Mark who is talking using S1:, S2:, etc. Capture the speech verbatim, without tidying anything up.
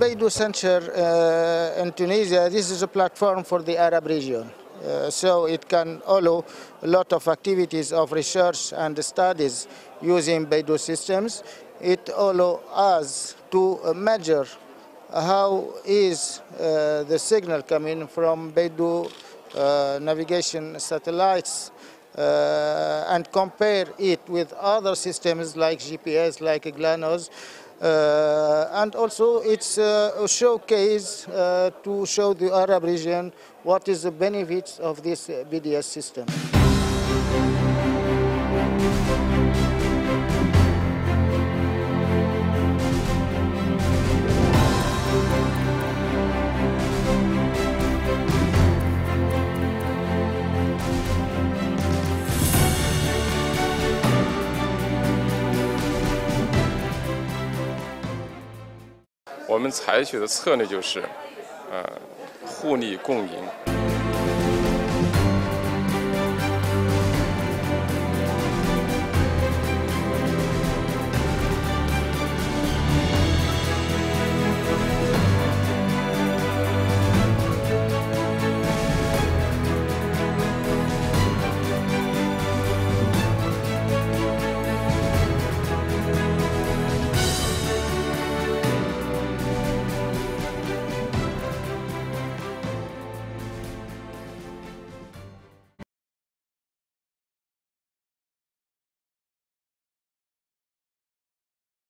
S1: BeiDou Center uh, in Tunisia, this is a platform for the Arab region. Uh, so it can allow a lot of activities of research and studies using BeiDou systems. It allows us to measure how is uh, the signal coming from BeiDou uh, navigation satellites uh, and compare it with other systems like G P S, like GLONASS. Uh, and also it's uh, a showcase uh, to show the Arab region what is the benefits of this B D S system.
S2: 我们采取的策略就是，呃，互利共赢。